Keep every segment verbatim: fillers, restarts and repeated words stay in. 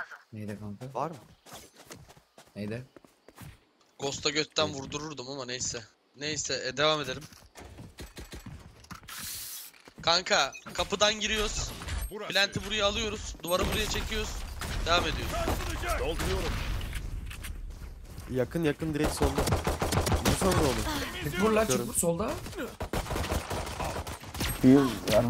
Neydi kanka? Var mı? Neydi? Ghost'a götten vurdururdum ama neyse. Neyse e, devam edelim. Kanka kapıdan giriyoruz. Plant'i buraya alıyoruz. Duvarı buraya çekiyoruz. Devam ediyoruz. Dolduruyorum. Yakın yakın direkt solda. Ne sonra oğlum? Çık vur lan, çık vur solda. Bir yani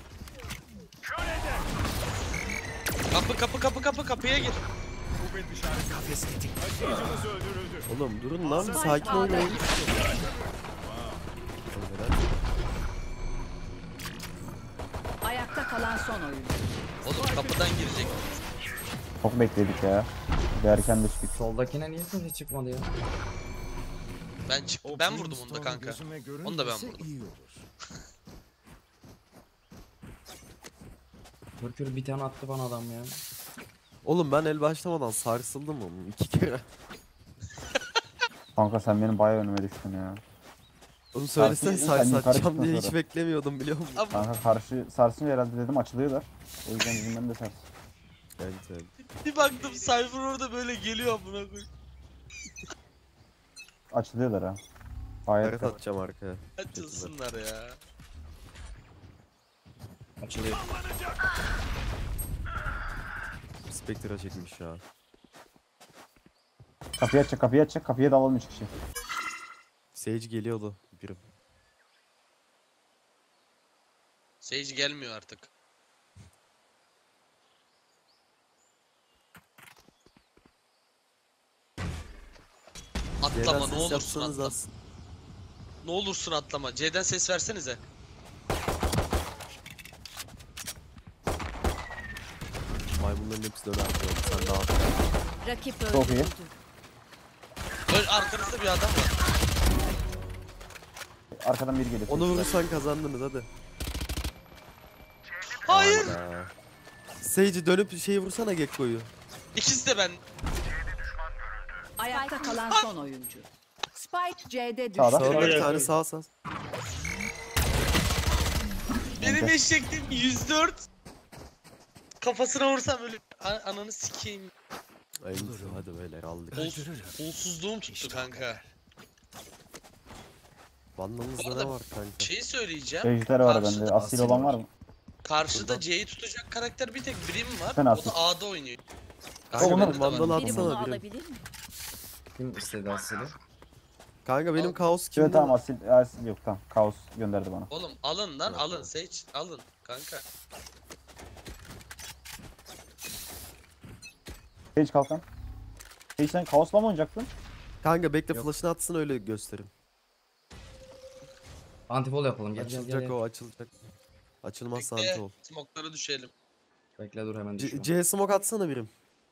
Kapı kapı kapı kapı kapıya gir. Kuvvet işareti. Taşıyıcımız öldürüldü. Oğlum durun lan bir sakin oynayın. Ayakta kalan son oyuncu. Oğlum kapıdan girecek. çok bekledik ya. Bir erken düştük. Soldakine niye kimse çıkmadı ya? Ben çık ben vurdum onu da kanka. Onu da ben vurdum. Merkür bir tane attı bana adam ya. Oğlum ben el başlamadan sarsıldım oğlum iki kere. Kanka sen benim bayağı önüme düştün ya. Oğlum söylesene Sarsın, sar sen yukarı satacağım çıkma diye hiç sonra. beklemiyordum biliyor musun? Ama Kanka karşı sarsınca herhalde dedim açılıyorlar. O yüzden bizim ben de sars. Evet evet. bir baktım Cypher orada böyle geliyor amına koyayım. Açılıyorlar ha. Gayet Karet atacağım arkaya. Açılsınlar ya. Açılıyor. Spectre'a çekmiş ya. kapıyı açacak, kapıyı açacak, kapıya da alalım üç kişi. Sage geliyordu birim. Sage gelmiyor artık. Atlama C'den ne ses olursun yapsanız atlama. az. Ne olursun atlama. C'den ses versenize. Maymunların hepsi döner. Sen daha. Rakip Çok iyi. öldürüldü. Ön arkanızda bir adam var. Arkadan biri geliyor. Onu vurursan kazandınız hadi. Hayır. Hayda. Sage'i dönüp şeyi vursana Gekko'yu. İkisi de ben. Ayakta kalan son oyuncu. Spike C'de düştü. Sağda. Sağda bir Evet. tane sağ sağ. Benim eşekliğim yüz dört. Kafasına vursam öyle A- ananı sikeyim. Ay hadi böyle aldık. Kol, kolsuzluğum tuttu kanka. Vandalınızda Bu arada ne var kanka? Şeyi söyleyeceğim. Ejder var Karşıda- bende. Asil olan var mı? Karşıda C'yi tutacak karakter bir tek Brim var. Ben O asil. da A'da oynuyor. Kanka Onu- benim Vandal Biri bunu atsana birim. alabilir mi? Kim istedi Asil'i? Kanka benim Al. kaos kimde? Evet tamam asil, asil yok tamam. Kaos gönderdi bana. Oğlum alın lan Yok, alın yok. Sage alın kanka. Sage kalkan. Sage sen kaosla mı oynayacaktın? Kanka bekle Yok. flash'ını atsın öyle gösterin. Antifol yapalım. Gel gel Açılacak gel. o açılacak. Açılmazsa Bekle, anti ol. smoke'lara düşelim. Bekle dur hemen C, düşüyorum. C smoke atsana birim.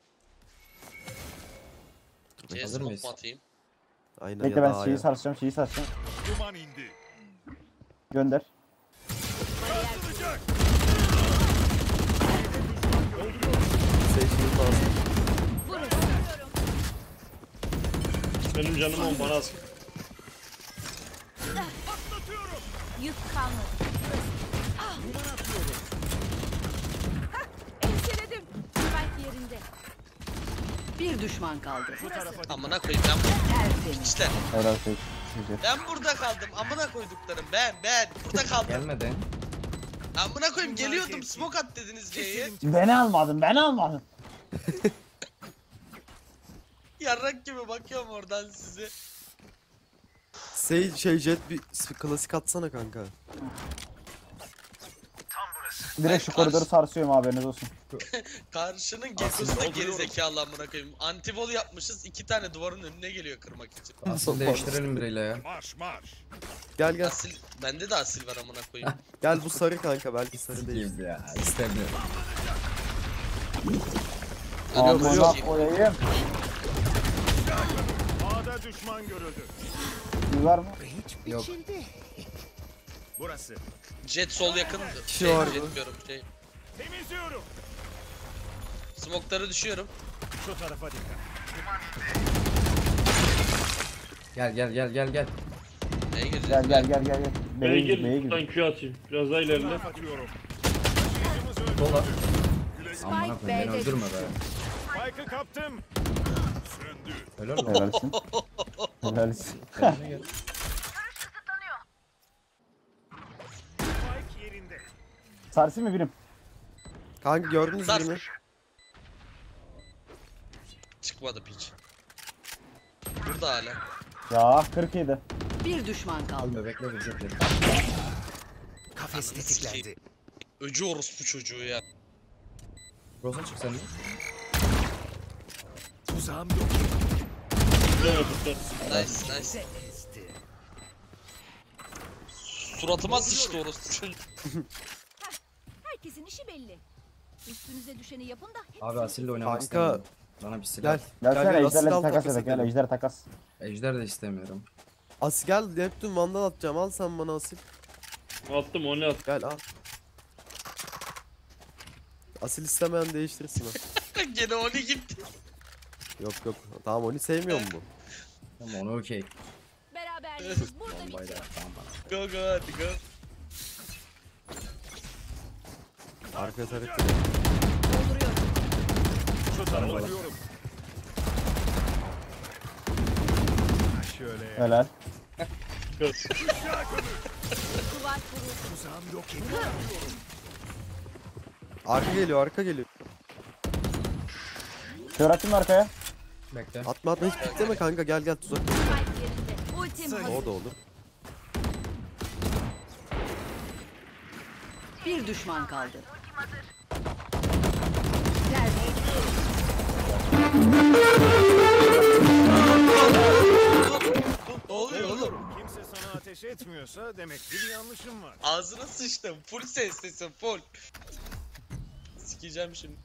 C Hazır smoke mıyız? mu atayım? Aynen Bekle ya ben da şeyi A'ya. sarsacağım, şeyi sarsacağım. Duman indi. Gönder. Sarsılacak. Sage'nin lazım. Benim canım on bana az. Atlatıyorum. Yük kalmadı. Duman atıyorum. Enseledim. Spike yerinde. Bir düşman kaldı. Bu tarafa Amına koyayım ben bu- Tertemiz. işte. Helal Sage. Güzel. Ben burada kaldım. Amına koyduklarım ben ben burada kaldım. Gelmedi. Amına koyayım geliyordum smoke at dediniz C'ye. Beni almadın, beni almadın. Yarrak gibi bakıyorum oradan size. Sage şey jet bir s- klasik atsana kanka. Direkt şu koridoru sarsıyorum haberiniz olsun. Karşının Gekko'su da geri zekalı amına koyayım. Antivol yapmışız iki tane duvarın önüne geliyor kırmak için. Asil değiştirelim biriyle ya. marş marş. Gel gel. Asil bende de asil var amına koyayım. Gel bu sarı kanka belki sarı değil. Kimdi ya? İstemiyorum. Amına koyayım. A'da düşman görüldü. Bir var mı? Yok. Burası. Jet sol yakın. Kişi Şey, vardı. jet diyorum şey. Temizliyorum. Smoke'lara düşüyorum. Şu tarafa dikkat. Gel gel gel gel gel. Neye gireceğiz? Gel gel gel gel gel. B'ye B'ye gir, gir, B'ye gir. buradan Q atayım. Biraz daha ilerle. Atıyorum. Taşıyıcımız öldü. Sola. Spike Amına koyayım beni B'de öldürme düştü. be. Spike'ı kaptım. Söndü. Helal lan. Helalsin. Helalsin. Kendine gel. Spike yerinde. Sarsın mı birim? Kanka gördünüz Sars. birini. Çıkmadı piç. Burada hala. Ya kırk yedi. Bir düşman kaldı. Bebekle vuracaklar. Kafes tetiklendi. Öcü orospu çocuğu ya. Rosa çık sen de. Tutma tutma. Nice nice. Suratıma sıçtı orospu çocuğu. Herkesin işi belli. Üstünüze düşeni yapın da hepsi. Abi Asil'le oynamak Kanka. istemiyorum. Bana bir silah. Gel. Gelsene gel, ejderle Asil al, bir takas takas edelim. Gel edelim. ejder takas. Ejder de istemiyorum. Asil gel. Neptün vandal atacağım. Al sen bana Asil. Attım onu at. Gel al. Asil istemeyen değiştirsin ha. Gene onu gitti. Yok yok. Tamam onu sevmiyor mu bu? Ama onu okey. Beraberliğimiz burada Bombayı da bitiyor. tamam bana. Go go hadi go. Arka tarafı. Dolduruyorum. Şu tarafa bakıyorum. Ha, şöyle. Helal. Kız. Duvar kuruldu. Tuzağım yok edildi. Arka geliyor arka geliyor. Kör atayım mı arkaya? Bekle. Atma atma hiç pikleme kanka gel gel tuzak. Spike yerinde. Ultim hazır. O da olur. Bir düşman kaldı. Ne oluyor oğlum? Kimse sana ateş etmiyorsa demek ki bir yanlışım var. Ağzına sıçtım. Full seslisin full. Sikeceğim şimdi.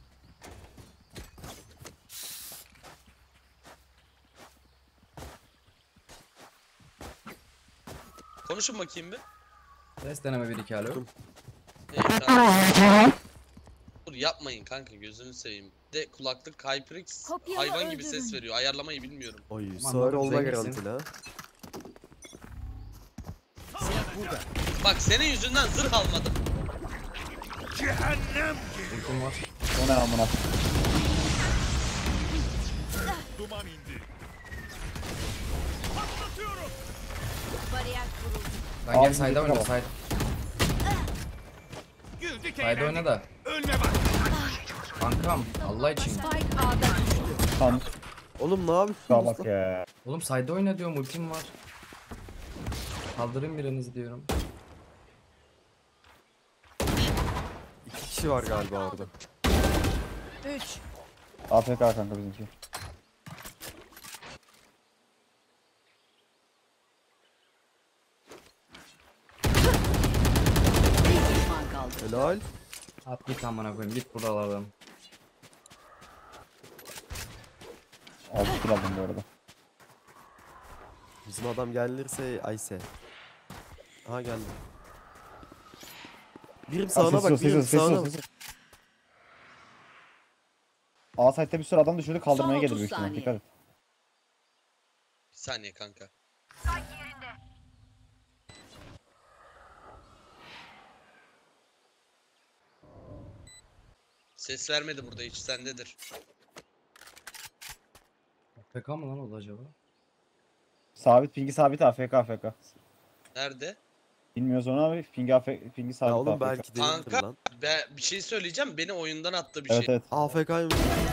Konuşun bakayım bir. Ses deneme bir iki alo. Ee, kanka. Dur yapmayın kanka gözünü seveyim. Bir de kulaklık HyperX Kopyalı hayvan gibi öldürün. ses veriyor. Ayarlamayı bilmiyorum. Oy Aman sağır Allah'ım, olma zenginsin. garantili ha. Bak senin yüzünden zırh almadım. Cehennem Ultim var. O ne amına? duman indi. Patlatıyorum. Bariyer kuruldu. Lan gel Abi, sayda oyna tamam. sayda. Güldük Sayda eğlendik. oyna da. Ölme bak. Kankam Allah için. Spike A'da düştü. Tam Oğlum ne yapıyorsun? şuna bak ya. Oğlum sayda oyna diyorum ultim var. Kaldırın birinizi diyorum. İki kişi var galiba orada. Üç. A F K kanka bizimki. Bir düşman kaldı. Helal. At git amına koyayım git buralardan. altı kill aldım bu arada. Bizim adam gelirse Ayse. Aha geldi. Birim sağına Sessiz ol, bak, sessiz ol, birim sessiz ol, sağına bak. sessiz ol. A site'de bir sürü adam düşürdü kaldırmaya Son gelir otuz büyük ihtimal. saniye. Dikkat et. Bir saniye kanka. Ses vermedi burada hiç sendedir. P K mı lan o da acaba? Sabit pingi sabit A F K A F K. Nerede? Bilmiyoruz onu abi pingi A F K pingi sabit Ya oğlum A F K. belki değildir Kanka lan. be, bir şey söyleyeceğim beni oyundan attı bir Evet şey. evet. A F K'yım.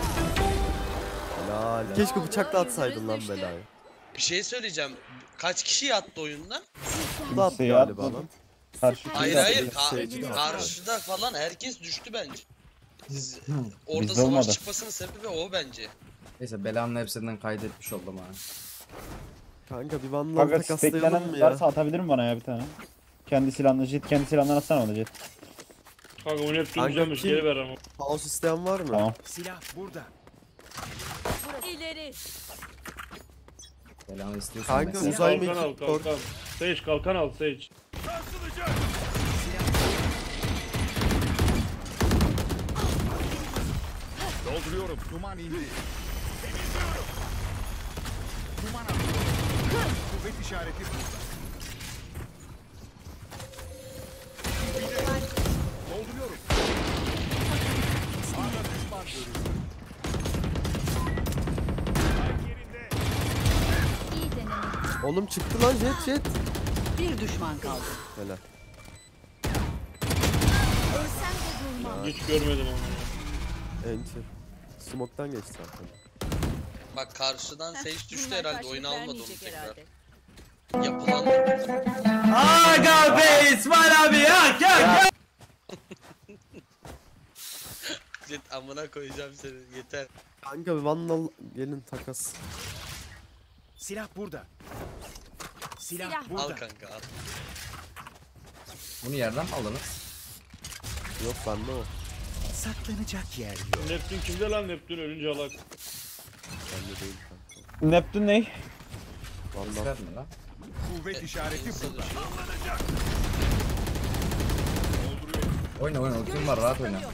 Helal. Keşke bıçakla atsaydın lan Yüzünüz belayı. Bir şey söyleyeceğim. Kaç kişi attı oyundan? Bu da attı Kimseyi galiba atmadı. lan. Karşı Hayır pingi hayır. A F K. Ka- Seyirci de karşıda falan herkes düştü bence. Biz- Orada Bizde savaş olmadı. çıkmasının sebebi o bence. Neyse belanın hepsinden kaydetmiş oldum ha. Kanka bir vandal Kanka takaslayalım stacklenen mı ya? varsa atabilir mi bana ya bir tane? Kendi silahını jet kendi silahından atsana bana jet. Kanka onu hep Kanka duracakmış kim- geri ver ama. House isteyen var mı? Tamam. Silah burada. İleri. Belanı istiyorsan Kanka mesela. uzay Kalkan al mekik or. kalkan. Sage kalkan al Sage. Sarsılacak. Dolduruyorum. Duman indi. Temizliyorum. Duman atıyorum. Kuvvet işareti burada. Dolduruyorum. Sağda düşman görüldü. Oğlum çıktı lan jet jet. Bir düşman kaldı. Helal. Ölsem de durmam. Hiç görmedim onu. Enter. Smoke'tan geçti zaten. Bak karşıdan Sage düştü Bunlar herhalde, karşılık oyunu almadı onu vermeyecek tekrar. herhalde. Yapılan Aga be İsmail abi ya gel. Jet amına koyacağım seni, yeter. Kanka bir vandal gelin takas. Silah burada. Silah, Silah. burada. Al kanka al. Bunu yerden mi aldınız? Yok bende o. Saklanacak yer yok. Neptün kimde lan, Neptün ölünce alak. Bende değil kanka. Neptün ney? Vandal. İster mi lan? Kuvvet işareti Elinize burada. düşüyor. Oyna oyna ultim var rahat oyna.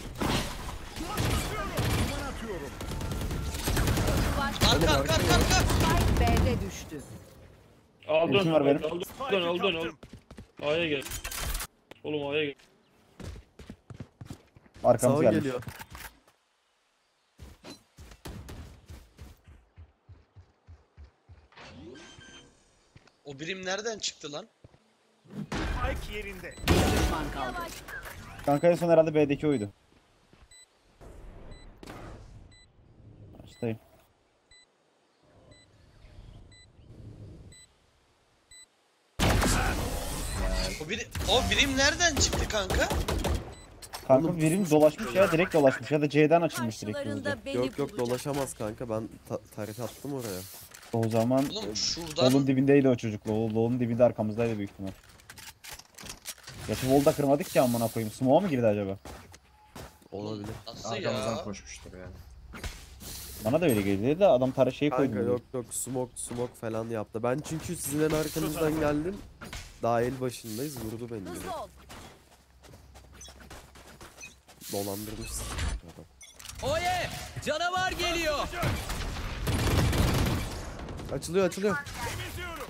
Arka arka arka arka. Spike B'de düştü. Al dön, Ultim var benim. al dön, al dön, al dön, al. A'ya gel. Oğlum A'ya gel. Arkamız Sağa gelmiş. geliyor. O birim nereden çıktı lan? Spike yerinde. Bir düşman kaldı. Kanka en son herhalde B'deki oydu. Açtayım. O birim, o birim nereden çıktı kanka? Kanka birim dolaşmış ya direkt dolaşmış ya da C'den açılmış direkt hızlıca. Karşılarında beni Yok yok bulacaklar. dolaşamaz kanka, ben ta tarif attım oraya. O zaman Oğlum şuradan Vol'un dibindeydi o çocuk. Vol- Vol'un dibinde arkamızdaydı büyük ihtimal. Gerçi Vol'da kırmadık ki amına koyayım. Smoke'a mı girdi acaba? Olabilir. nasıl Arkamızdan ya? koşmuştur yani. Bana da öyle geldi de adam tara şey koydu. Kanka yok yok smoke smoke falan yaptı. Ben çünkü sizin en arkanızdan geldim. Daha el başındayız, vurdu beni. Hızlı yine. ol. Dolandırmışsın adam. Oye! Canavar geliyor. Açılıyor açılıyor. Temizliyorum.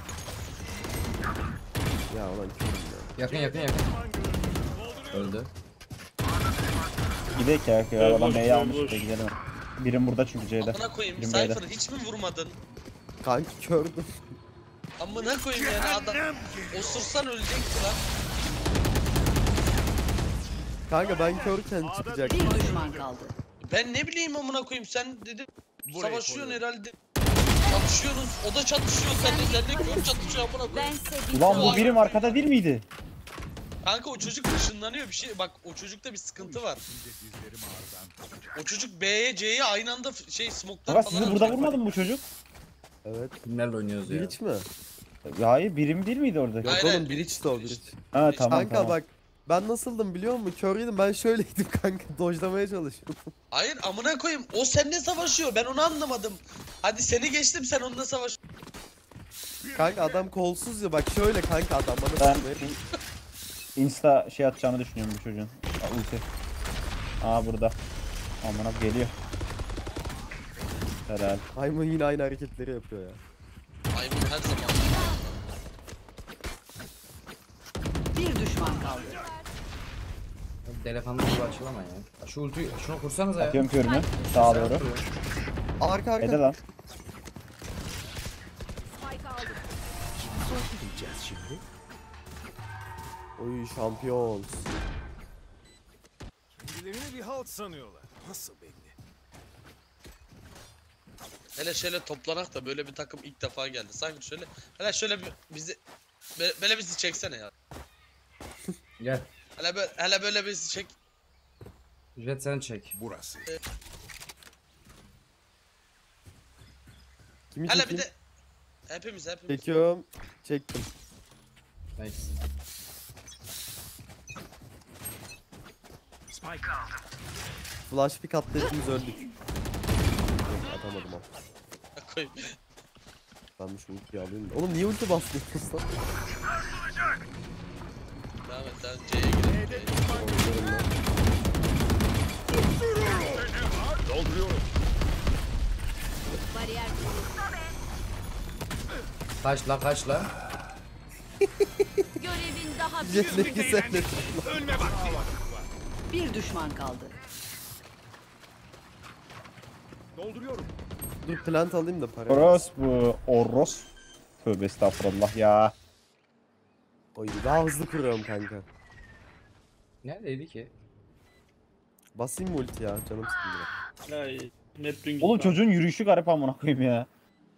Ya ulan körüm ya. Yakın yakın yakın. Öldü. Gidelim ya. ya. Evet, Adam boş, B'yi boş, almış. boş. da Gidelim. Birim burada çünkü C'de. Amına koyayım Birim B'de. Cypher'ı hiç mi vurmadın? Kanki kördüm. Amına koyayım yani adam. Osursan ölecekti lan. Kanka ben körken çıkacak. Bir düşman kaldı. Ben ne bileyim amına koyayım, sen dedin Burayı savaşıyorsun koruyorum. herhalde. Çatışıyorsunuz, o da çatışıyor, sen de sen de kör çatışıyor amına koyayım. Bense bir Ulan bu birim arkada değil miydi? Kanka o çocuk ışınlanıyor bir şey, bak o çocukta bir sıkıntı var. O çocuk B'ye C'ye aynı anda f- şey smoke'lar Baba falan sizi burada atıyor. vurmadı mı bu çocuk? Evet. Kimlerle oynuyoruz ya? Bridge mi? Ya hayır birim değil miydi orada? Yok Hayır, hayır, oğlum bridge de o bridge. Ha tamam Kanka tamam. bak ben nasıldım biliyor musun? Körüydüm, ben şöyleydim kanka, dojlamaya çalışıyordum. Hayır amına koyayım, o seninle savaşıyor, ben onu anlamadım. Hadi seni geçtim, sen onunla savaş. Kanka adam kolsuz ya, bak şöyle kanka adam bana Ben sıkmaya- Insta şey atacağını düşünüyorum bu çocuğun. Aa, ulti. Aa burada. Aman abi geliyor. Helal. Maymun yine aynı hareketleri yapıyor ya. Maymun her zaman. Bir düşman kaldı. Telefonda gibi açılama ya. Şu ultiyi şunu kursanıza ya. Atıyorum körümü. Sağa doğru. Arka arka. Ede lan. spike aldım. Gideceğiz şimdi. Oy şampiyon. Kendilerini bir halt sanıyorlar. Nasıl belli? Hele şöyle toplanak da böyle bir takım ilk defa geldi. Sanki şöyle, hele şöyle bir bizi, böyle, böyle bizi çeksene ya. Gel. Hele böyle, hele böyle bizi çek. Jet sen çek. Burası. Kimi Hele bir çekeyim? de hepimiz hepimiz. Çekiyorum. Çektim. Nice. Spike aldım. Flash pick attı, hepimiz öldük. Yok, atamadım ama. Koyayım. Ben şu ultiyi alayım da. Oğlum niye ulti bastıyorsunuz lan? Devam et, sen C'ye girelim. Oynuyorum lan. Dolduruyorum. Bariyer kuruldu. Kaçla kaçla. Görevin daha bir. Jet ne güzel. Ölme vakti. Bir düşman kaldı. Dolduruyorum. Dur plant alayım da para. Oros bu. Oros. Tövbe estağfurullah ya. Oy daha hızlı kuruyorum kanka. Neredeydi ki? Basayım mı ulti ya? Canım sıkıldı. Ay, Neptün gitti. Oğlum çocuğun yürüyüşü garip amına koyayım ya.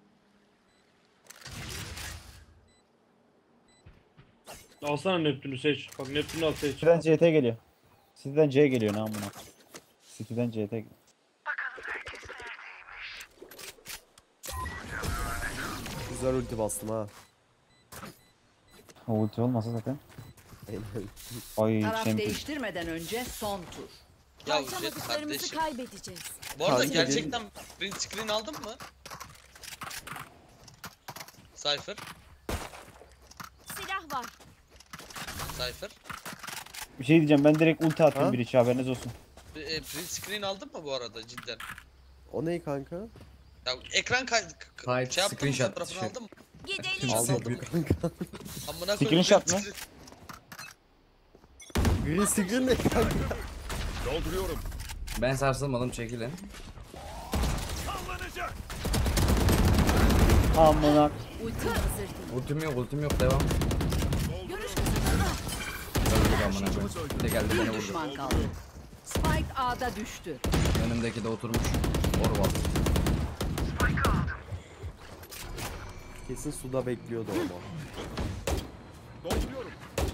Alsana Neptün'ü seç. Bak Neptün'ü al seç. City'den C T geliyor. City'den C geliyor ne amına. City'den C T geliyor. Güzel ulti bastım ha. O ulti olmasa zaten. Aynen. Ay Taraf champion. değiştirmeden önce son tur. Ya Jet Harcamadıklarımızı kardeşim. kaybedeceğiz. Bu arada Kanka, gerçekten print screen aldın mı? Cypher. Silah var. Cypher. Bir şey diyeceğim ben direkt ulti atıyorum Ha? bir içi haberiniz olsun. E, e, print screen aldın mı bu arada cidden? O ne kanka? Ya ekran kay Kayıt, şey yaptın mı, screenshot fotoğrafını şey. aldın mı? Gidelim. Almadım kanka. Amına koyayım. Screenshot print mı? screen- Green screen ne kanka? Dolduruyorum. Ben sarsılmadım çekilin. Sallanacak. Amına. Ulti hazır değil. Ultim yok ultim yok devam. Görüş kısıtlanıyor. Öldük amına koyayım. Bir de geldi beni Bir vurdu. düşman kaldı. Spike A'da düştü. Önümdeki de oturmuş. Orval. Kesin suda bekliyordu ama. Dolduruyorum.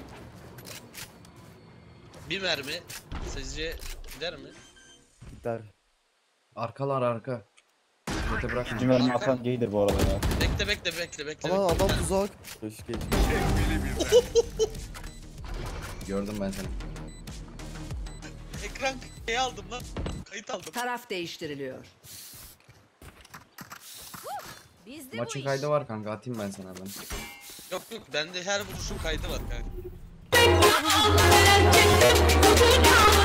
Bir mermi sizce gider mi? Gider. Arkalar arka. Jet'e bırakın. Cimer'in atan gaydir bu arada ya. Bekle bekle bekle bekle. Ama bekle. adam tuzak. Hoş geç. Gördüm ben seni. Ekran şey aldım lan. Kayıt aldım. Taraf değiştiriliyor. Bizde bu Maçın iş. kaydı var kanka atayım ben sana ben. Yok yok bende her vuruşun kaydı var kanka.